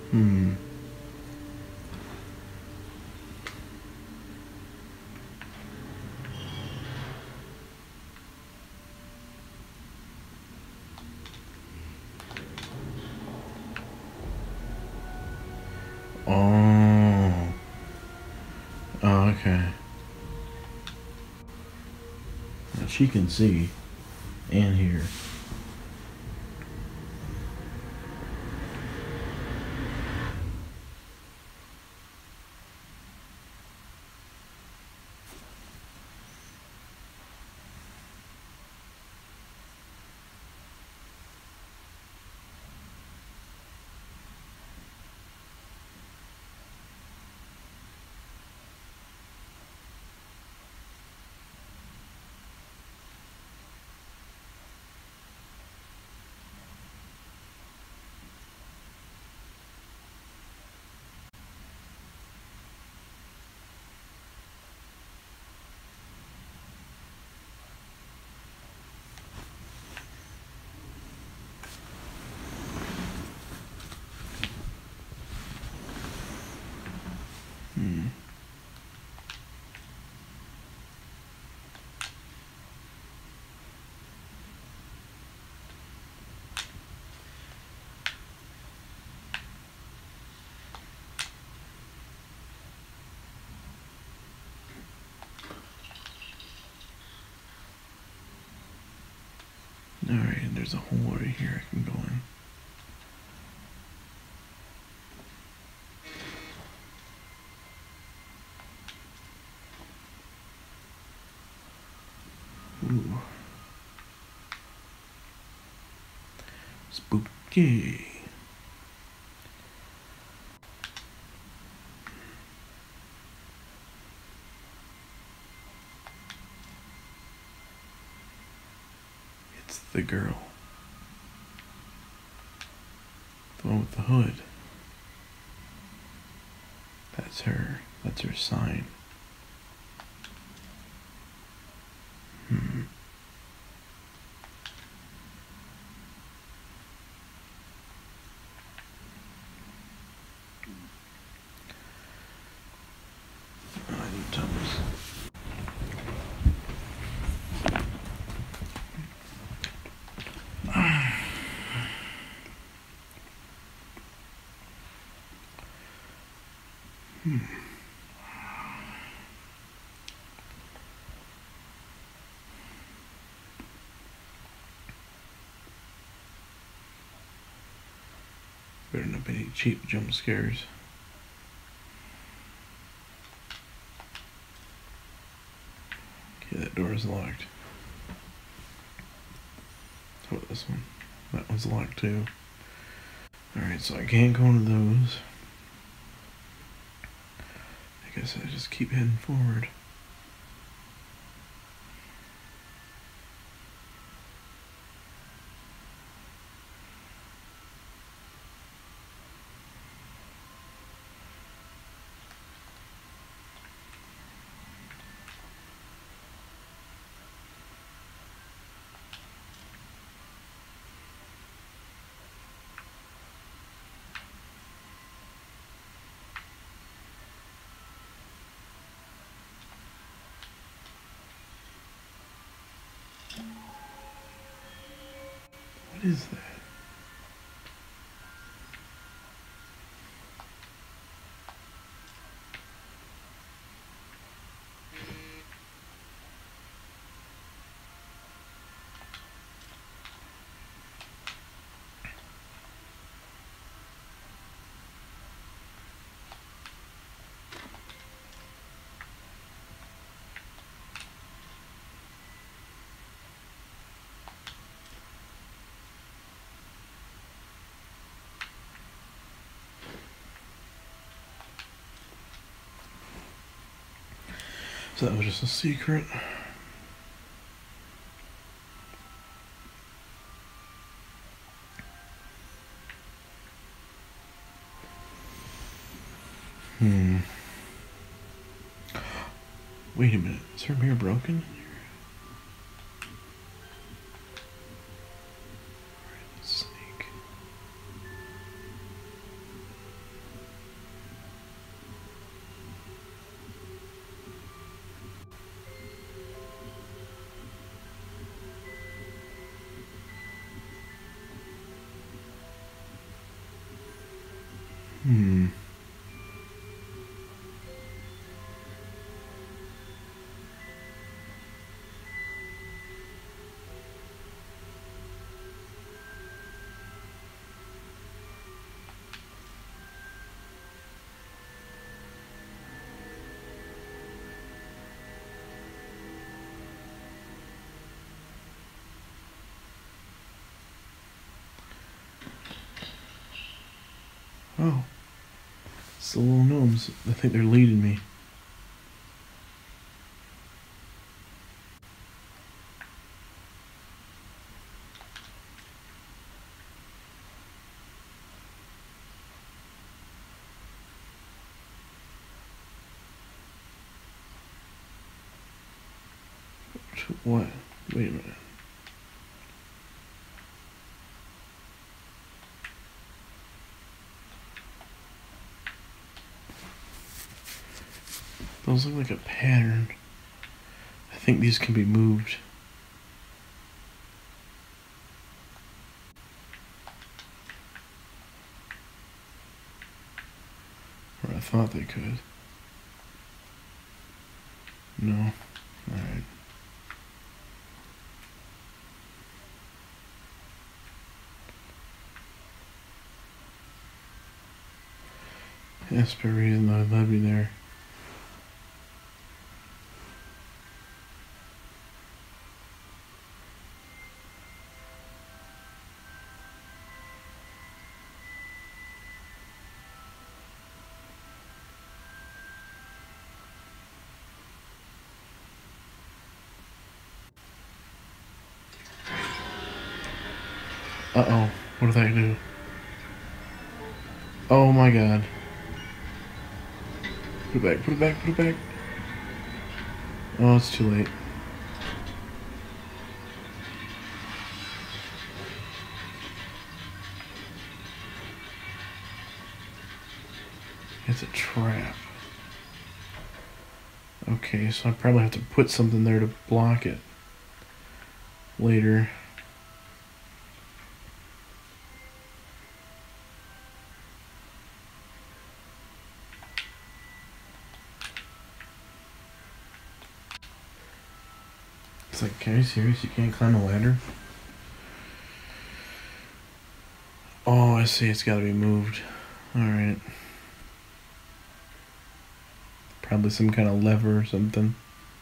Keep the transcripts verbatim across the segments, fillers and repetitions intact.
Hmm. Oh. Oh, okay. Now she can see and hear. Hmm. Alright, there's a hole right here I can go in. Ooh. Spooky. It's the girl. The one with the hood. That's her. That's her sign. Hmm. Oh, I need Thomas. Hmm. Better not be any cheap jump scares. Okay, that door is locked. How about this one? That one's locked too. Alright, so I can't go into those. I guess I just keep heading forward. What is that? So that was just a secret. Hmm. Wait a minute. Is her mirror broken? Snake. Hmm. Oh. It's the little gnomes. I think they're leading me. What? Wait a minute. Those look like a pattern. I think these can be moved. Or I thought they could. No. Alright. Hesperia and the levy there. Uh-oh. What did I do? Oh my god. Put it back, put it back, put it back. Oh, it's too late. It's a trap. Okay, so I probably have to put something there to block it later. It's like, are you serious? You can't climb a ladder? Oh, I see. It's got to be moved. Alright. Probably some kind of lever or something.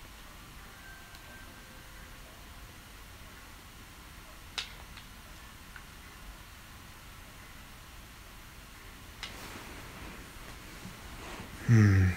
Hmm.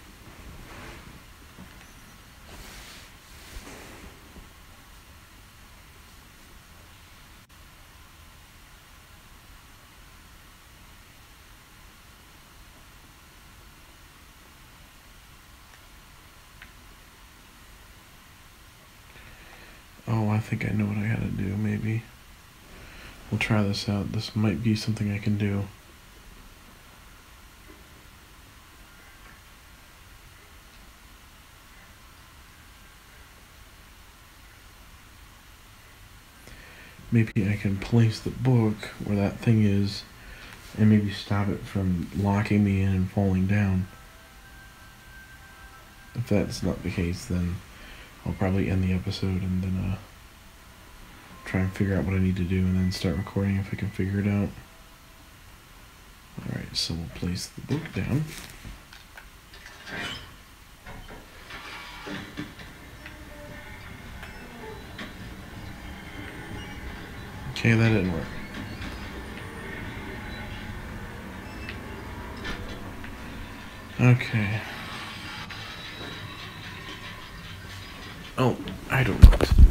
Oh, I think I know what I gotta do, maybe. We'll try this out. This might be something I can do. Maybe I can place the book where that thing is and maybe stop it from locking me in and falling down. If that's not the case, then I'll probably end the episode and then uh, try and figure out what I need to do and then start recording if I can figure it out. Alright, so we'll place the book down. Okay, that didn't work. Okay. Oh, I don't know what to do.